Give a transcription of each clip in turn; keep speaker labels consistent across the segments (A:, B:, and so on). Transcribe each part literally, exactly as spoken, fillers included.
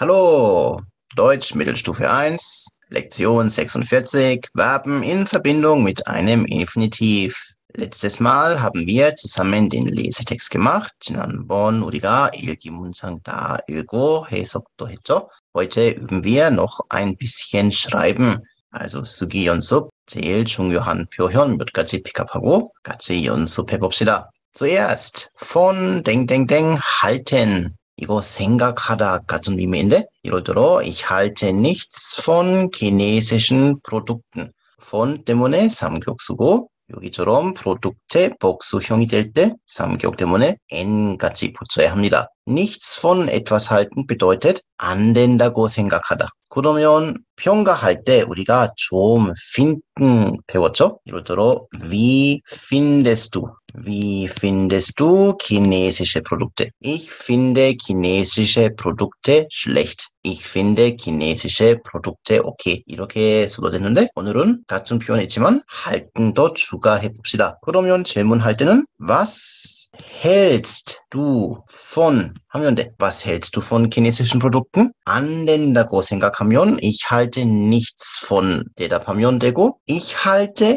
A: Hallo, Deutsch Mittelstufe eins, Lektion sechsundvierzig, Verben in Verbindung mit einem Infinitiv. letztes Mal haben wir zusammen den Lesetext gemacht. 지난번 우리가 일기 문장 다 읽고 해석도 했죠. Heute üben wir noch ein bisschen schreiben. Also 쓰기 연습, 제일 중요한 표현 몇 가지 픽업하고 같이 연습해 봅시다. Zuerst von 땡땡땡 halten. 이거 생각하다 같은 의미인데 예를 들어 ich halte nichts von chinesischen Produkten. von 때문에 삼격 쓰고 여기처럼 프로덕트의 복수형이 될 때 삼격 때문에 n 같이 붙여야 합니다. nichts von etwas halten bedeutet 안 된다고 생각하다. 그러면 평가할 때 우리가 좀 finden 배웠죠? 예를 들어 wie findest du? Wie findest du chinesische Produkte? Ich finde chinesische Produkte schlecht. Ich finde chinesische Produkte okay. 이렇게 써도 되는데 오늘은 같은 표현이지만 halten도 추가해 봅시다. 그러면 질문할 때는 was hältst du von 하면 돼. Was hältst du von chinesischen Produkten? 안 된다고 생각하면 ich halte nichts von 대답하면 되고 ich halte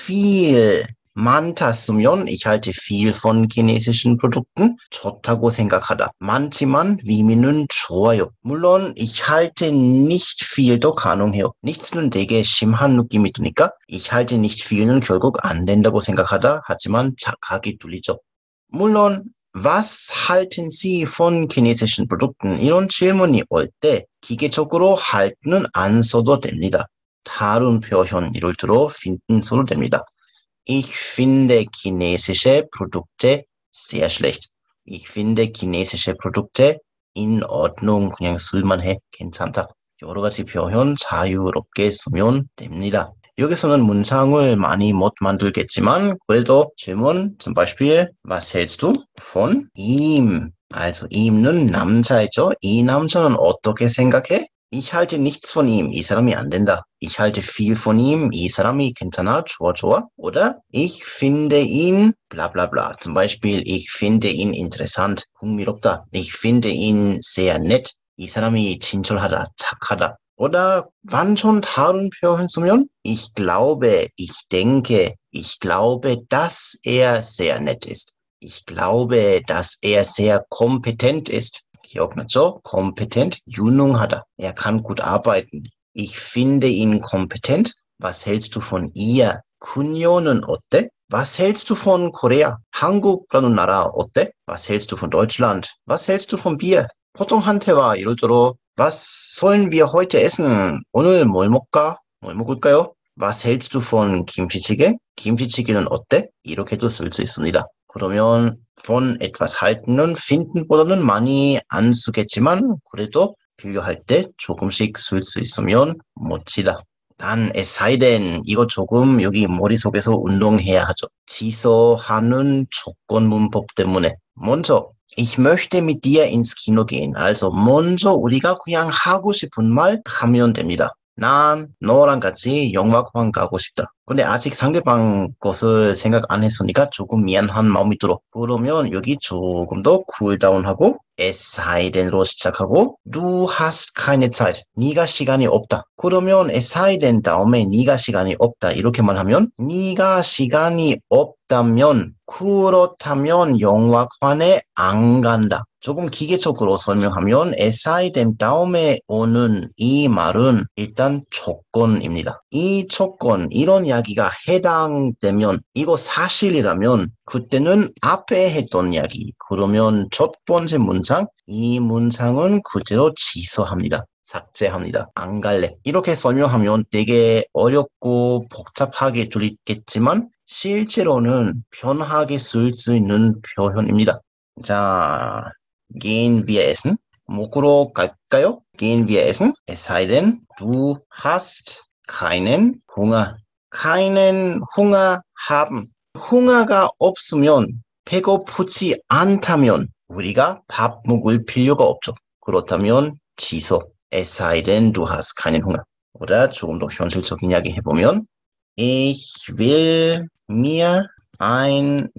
A: viel 많다 쓰면 ich halte viel von chinesischen Produkten 좋다고 생각하다. 많지만 의미는 좋아요. 물론 ich halte nicht viel도 가능해요. nichts는 되게 심한 느낌이 드니까 ich halte nicht viel은 결국 안 된다고 생각하다 하지만 착하게 들리죠. 물론 Was halten Sie von chinesischen Produkten? 이런 질문이 올 때 기계적으로 halten은 안 써도 됩니다. 다른 표현 예를 들어 finden 써도 됩니다. Ich finde chinesische Produkte sehr schlecht. Ich finde chinesische Produkte in Ordnung. 그냥 쓸만해. 괜찮다. 여러 가지 표현 자유롭게 쓰면 됩니다. 여기서는 문장을 많이 못 만들겠지만 그래도 질문 zum Beispiel Was hältst du von ihm? Also ih는 남자이죠. 이 남자는 어떻게 생각해? Ich halte nichts von ihm. 이 사람이 안 된다. Ich halte viel von ihm. 이 사람이 괜찮아. 좋아 좋아. Oder ich finde ihn bla bla bla. Zum Beispiel ich finde ihn interessant. 흥미롭다. Ich finde ihn sehr nett. 이 사람이 친절하다. 착하다. Oder 완전 다른 표현 쓰면 ich glaube, ich denke, ich glaube, dass er sehr nett ist. Ich glaube, dass er sehr kompetent ist. 기억났죠? kompetent, 유능하다. Er kann gut arbeiten. Ich finde ihn kompetent. Was hältst du von ihr? 그녀는 어때? Was hältst du von Korea? 한국이라는 나라 어때? Was hältst du von Deutschland? Was hältst du von Bier? 보통 한테와 예를 들어 Was sollen wir heute essen? 오늘 뭘 먹까? 뭘 먹을까요? Was hältst du von 김치찌개? 김치찌개는 어때? 이렇게도 쓸 수 있습니다. 그러면 von etwas halten은 finden보다는 많이 안 쓰겠지만 그래도 필요할 때 조금씩 쓸 수 있으면 멋지다. 단 es sei denn 이거 조금 여기 머릿속에서 운동해야 하죠. 지소하는 조건 문법 때문에 먼저 Ich möchte mit dir ins Kino gehen. Also 먼저 우리가 그냥 하고 싶은 말 하면 됩니다. 난 너랑 같이 영화관 가고 싶다. 근데 아직 상대방 것을 생각 안 했으니까 조금 미안한 마음이 들어. 그러면 여기 조금 더 쿨다운하고 es sei denn로 시작하고 Du hast keine Zeit. 네가 시간이 없다. 그러면 es sei denn 다음에 네가 시간이 없다. 이렇게만 하면 네가 시간이 없다면 그렇다면 영화관에 안 간다. 조금 기계적으로 설명하면 es sei denn 다음에 오는 이 말은 일단 조건입니다. 이 조건, 이런 이야기가 해당되면 이거 사실이라면 그때는 앞에 했던 이야기. 그러면 첫 번째 문장, 이 문장은 그대로 취소합니다. 삭제합니다. 안 갈래. 이렇게 설명하면 되게 어렵고 복잡하게 들리겠지만 실제로는 편하게 쓸 수 있는 표현입니다. 자, gehen wir essen? 먹으러 갈까요? Gehen wir essen? Es sei denn, du hast keinen Hunger. keinen Hunger haben. Hunger가 없으면 배고프지 않다면 우리가 밥 먹을 필요가 없죠. 그렇다면 취소. Es sei denn, du hast keinen Hunger. oder 조금 더 현실적인 이야기 해보면 Ich will mir ein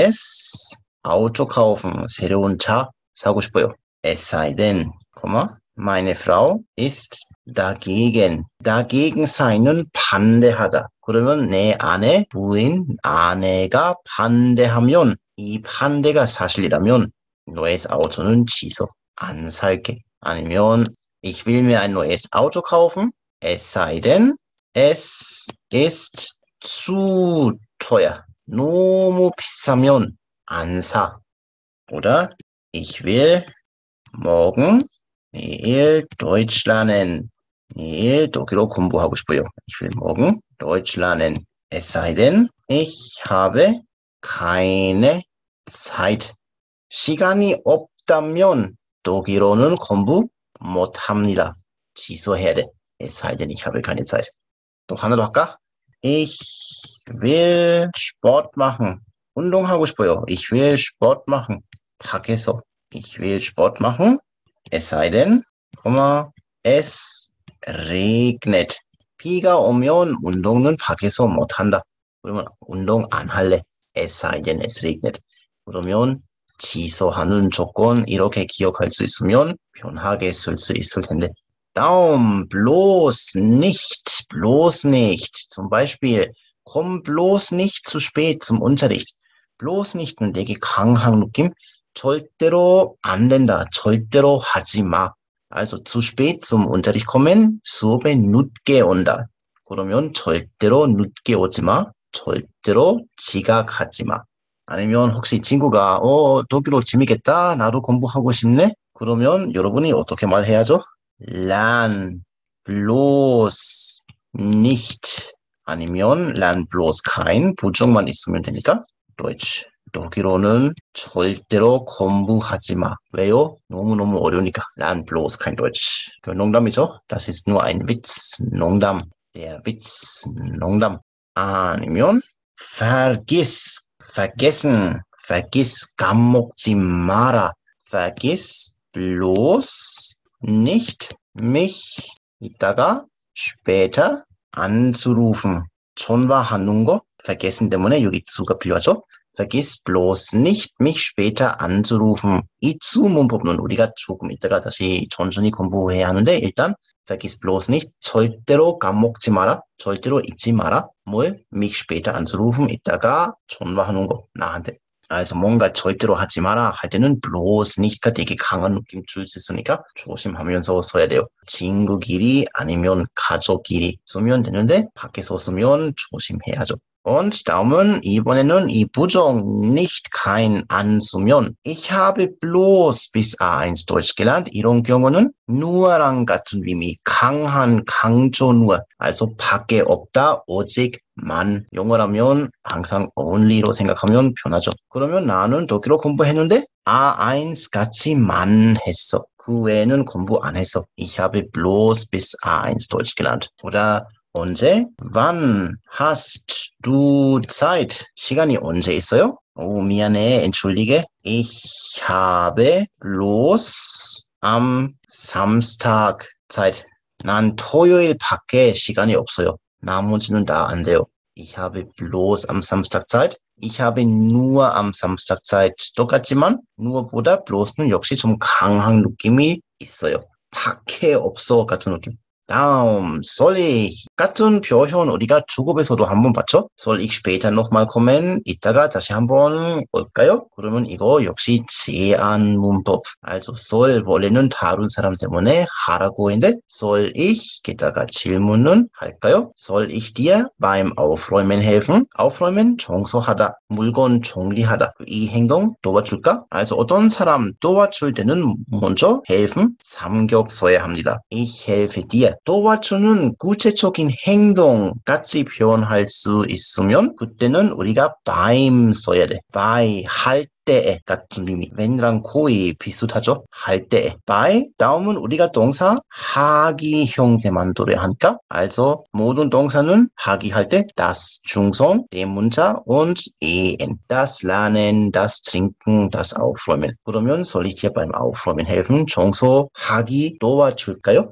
A: neues Auto kaufen. 새로운 차 사고 싶어요. Es sei denn, Meine Frau ist dagegen. dagegen 사인은 반대하다. 그러면 내 아내, 부인, 아내가 반대하면 이 반대가 사실이라면 neues Auto는 취소. 안 살게. 아니면 ich will mir ein neues Auto kaufen. Es sei denn, es ist zu teuer. 너무 비싸면 안 사. Oder ich will morgen 내일 Deutsch lernen. 내일 독일어 공부하고 싶어요. Ich will morgen Deutsch lernen. Es sei denn, ich habe keine Zeit. 시간이 없다면 독일어는 공부 못합니다. 취소해야 돼. Es sei denn, ich habe keine Zeit. 또 하나 더 할까? Ich will Sport machen. 운동하고 싶어요. Ich will Sport machen. 밖에서. Ich will Sport machen. Es sei denn, es regnet. 비가 오면 운동은 밖에서 못한다. 그러면 운동 안 할래. Es sei denn, es regnet. 그러면 취소하는 조건 이렇게 기억할 수 있으면 편하게 쓸 수 있을 텐데. 다음, bloß nicht, bloß nicht. Zum Beispiel, komm bloß nicht zu spät zum Unterricht. bloß nicht는 되게 강한 느낌. 절대로 안 된다. 절대로 하지 마. Also zu spät zum Unterricht kommen, 수업에 늦게 온다. 그러면 절대로 늦게 오지 마. 절대로 지각하지 마. 아니면 혹시 친구가 어 독일어 재밌겠다. 나도 공부하고 싶네. 그러면 여러분이 어떻게 말해야죠? Lern bloß nicht. 아니면 lern bloß kein. 부정만 있으면 되니까 Deutsch. 독일어는 절대로 공부하지 마. 왜요? 너무너무 어려우니까. Lern bloß kein Deutsch. 그 농담이죠? Das ist nur ein Witz. 농담. Der Witz. 농담. 아니면 vergiss. vergessen. vergiss. 까먹지 마라. vergiss bloß nicht mich 이따가 später anzurufen. 전화하는 거 vergessen 때문에 여기 zu가 필요하죠. vergiss bloß nicht mich später anzurufen. 이 zu 문법은 우리가 조금 이따가 다시 천천히 공부해야 하는데 일단 vergiss bloß nicht 절대로 까먹지 마라. 절대로 잊지 마라. 뭘? mich später anzurufen. 이따가 전화하는 거 나한테. also 뭔가 절대로 하지 마라 할 때는 bloß nicht가 되게 강한 느낌 줄 수 있으니까 조심하면서 써야 돼요. 친구끼리 아니면 가족끼리 쓰면 되는데 밖에서 쓰면 조심해야죠. Und 다음은 이번에는 이 부정 nicht kein 안 쓰면 ich habe bloß bis 아 eins Deutsch gelernt. 이런 경우는 nur랑 같은 의미 강한 강조 nur also 밖에 없다 오직만 영어라면 항상 only로 생각하면 편하죠. 그러면 나는 독일어 공부했는데 아 eins 같이만 했어. 그 외에는 공부 안 했어. Ich habe bloß bis 아 eins Deutsch gelernt. oder 언제? wann hast du Zeit? 시간이 언제 있어요? 오, 미안해. entschuldige. Ich habe bloß am Samstag Zeit. 난 토요일 밖에 시간이 없어요. 나머지는 다 안 돼요. Ich habe bloß am Samstag Zeit. Ich habe nur am Samstag Zeit. 똑같지만 nu보다 bloß는 역시 좀 강한 느낌이 있어요. 밖에 없어 같은 느낌. 다음, soll ich 같은 표현 우리가 주급에서도 한번 봤죠? soll ich später nochmal kommen? 이따가 다시 한번 볼까요? 그러면 이거 역시 제한 문법. also soll 원래는 다른 사람 때문에 하라고 했는데 soll ich 게다가 질문은 할까요? soll ich dir beim Aufräumen helfen? aufräumen 청소하다, 물건 정리하다. 이 행동 도와줄까? also 어떤 사람 도와줄 때는 먼저 helfen 삼격 써야 합니다. ich helfe dir. 도와주는 구체적인 행동 같이 표현할 수 있으면 그때는 우리가 beim 써야 돼. by 할 때에 같은 의미. when랑 거의 비슷하죠? 할 때에. by 다음은 우리가 동사 하기 형태만 들어야 하니까 also 모든 동사는 하기 할 때 das 중성, 대문자 und en. das lernen, das trinken, das aufräumen. 그러면 soll ich dir beim Aufräumen helfen? 청소하기 도와줄까요?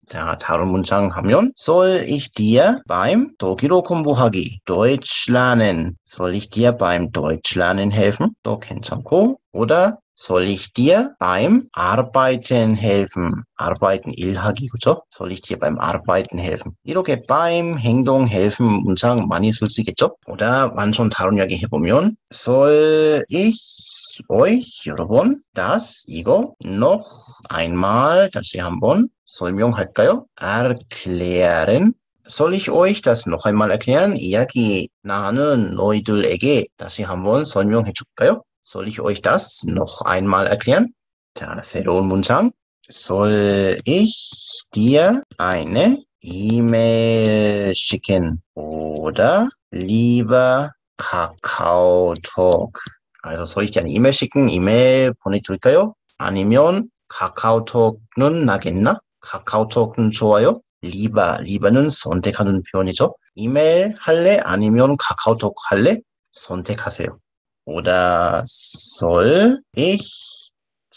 A: 자, 다른 문장 하면 soll ich dir beim 독일어 공부하기 Deutsch lernen soll ich dir beim Deutsch lernen helfen? 또 괜찮고 oder soll ich dir beim Arbeiten helfen? Arbeiten 일하기 그죠? soll ich dir beim Arbeiten helfen? 이렇게 beim 행동 helfen 문장 많이 쓸 수 있겠죠? oder 완전 다른 이야기 해보면 soll ich euch 여러분 das 이거 noch einmal 다시 한번 설명할까요? erklären. Soll ich euch das noch einmal erklären? 이야기 나는 너희들에게 다시 한번 설명해 줄까요? Soll ich euch das noch einmal erklären? 자, 새로운 문장. Soll ich dir eine E-Mail schicken? Oder lieber Kakaotalk? Also soll ich dir eine E-Mail schicken? E-Mail 보내줄까요? 아니면 카카오톡은 나겠나? 카카오톡은 좋아요? lieber, lieber는 선택하는 표현이죠. 이메일 할래? 아니면 카카오톡 할래? 선택하세요. Oder soll ich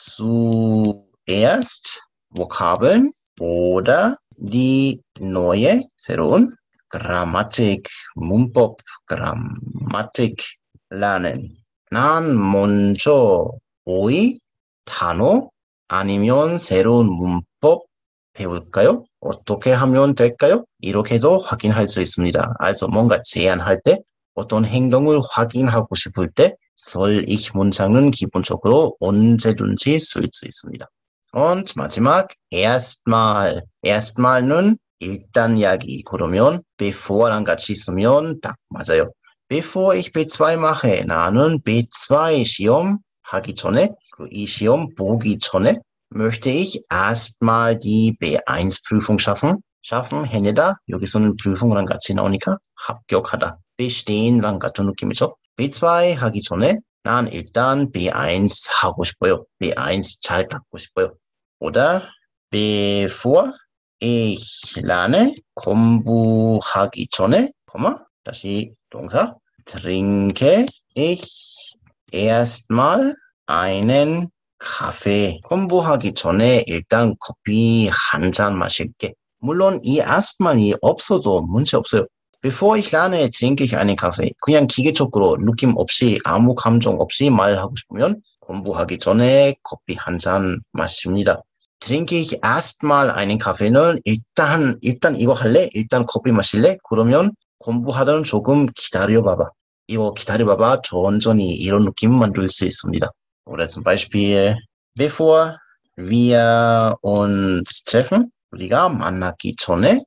A: zuerst Vokabeln oder die neue, 새로운 Grammatik, 문법, Grammatik lernen? 난 먼저 오이 단어 아니면 새로운 문법 배울까요? 어떻게 하면 될까요? 이렇게도 확인할 수 있습니다. also 뭔가 제안할 때 어떤 행동을 확인하고 싶을 때 soll ich 문장은 기본적으로 언제든지 쓸 수 있습니다. und 마지막 erstmal. erstmal는 일단 이야기. 그러면 before랑 같이 쓰면 딱 맞아요. bevor ich 비 투 mache. 나는 비 투 시험 하기 전에 그 이 시험 보기 전에 möchte ich erstmal die 비 원 Prüfung schaffen. schaffen 해내다. 여기서는 prüfung랑 같이 나오니까 합격하다. bestehen랑 같은 느낌이죠. 비 투 하기 전에 난 일단 비 원 하고 싶어요. 비 원 잘 닦고 싶어요. oder bevor ich lerne 공부하기 전에 콤마 다시 동사 trinke ich erstmal einen Kaffee. 공부하기 전에 일단 커피 한 잔 마실게. 물론 이 erstmal이 없어도 문제 없어요. Bevor ich lerne, trinke ich einen Kaffee. 그냥 기계적으로 느낌 없이 아무 감정 없이 말하고 싶으면 공부하기 전에 커피 한 잔 마십니다. Trinke ich erstmal einen Kaffee는 일단 일단 이거 할래? 일단 커피 마실래? 그러면 공부하던 조금 기다려봐봐. 이거 기다려봐봐. 천천히 이런 느낌 만들 수 있습니다. Oder zum Beispiel, bevor wir uns treffen, 우리가 만나기 전에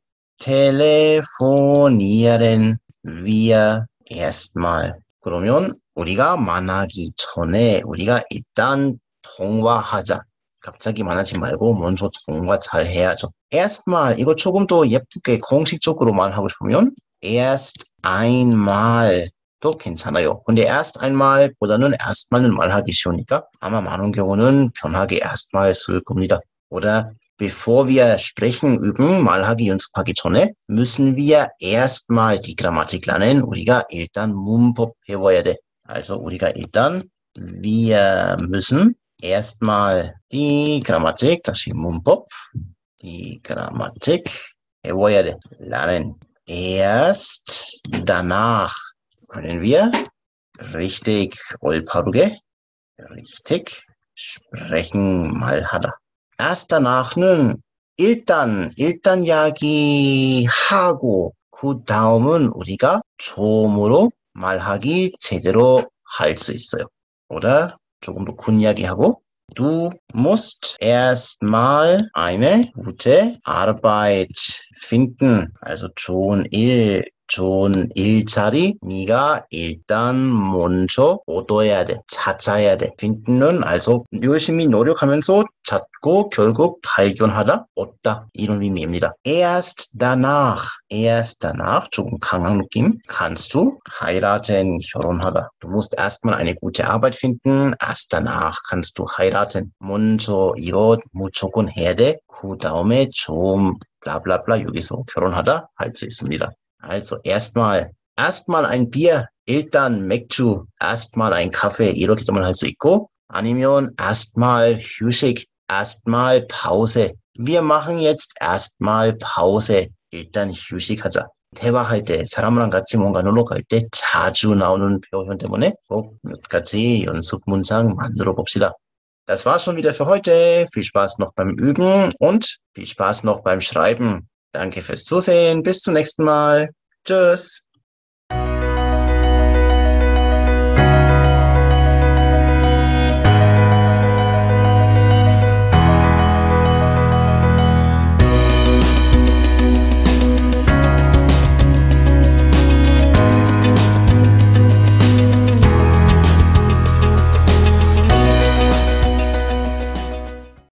A: telefonieren wir erstmal. 그러면 우리가 만나기 전에 우리가 일단 통화하자. 갑자기 만나지 말고 먼저 통화 잘 해야죠. erstmal 이거 조금 더 예쁘게 공식적으로 말하고 싶으면 erst einmal 도 괜찮아요. 근데 erst einmal 보다는 erstmal은 말하기 쉬우니까 아마 많은 경우는 편하게 erstmal 쓸 겁니다. oder bevor wir sprechen, üben, 말하기 연습하기 전에 müssen wir erstmal die Grammatik lernen. 우리가 일단 문법 배워야 돼. also 우리가 일단 wir müssen erstmal die Grammatik, 다시 문법, die Grammatik 배워야 돼. lernen. erst danach können wir richtig 올바르게 richtig sprechen 말하다. erst danach는 일단 일단 이야기하고 그 다음은 우리가 처음으로 말하기 제대로 할 수 있어요. oder 조금 더 큰 이야기하고 Du musst erstmal eine gute Arbeit finden. Also 좋은 일, 좋은 일자리 네가 일단 먼저 얻어야 돼. 찾아야 돼. finden은 also 열심히 노력하면서 찾고 결국 발견하다, 얻다 이런 의미입니다. Erst danach, erst danach 조금 강한 느낌. kannst du heiraten, 결혼하다. Du musst erstmal eine gute Arbeit finden. Erst danach kannst du heiraten. 먼저 이거 무조건 해야 돼. 그 다음에 좀 블라블라블라 여기서 결혼하다 할 수 있습니다. Also erstmal, erstmal ein Bier, 일단 맥주, erstmal ein Kaffee 이렇게도 할 수 있고 아니면 erstmal 휴식, erstmal Pause, Wir machen jetzt erstmal Pause. 일단 휴식하자. 대화할 때, 사람이랑 같이 뭔가 놀러 갈 때 자주 나오는 표현 때문에 꼭 몇 가지 연습 문장 만들어 봅시다. Das war's schon wieder für heute. Viel Spaß noch beim Üben und viel Spaß noch beim Schreiben. Danke fürs Zusehen. Bis zum nächsten Mal. Tschüss.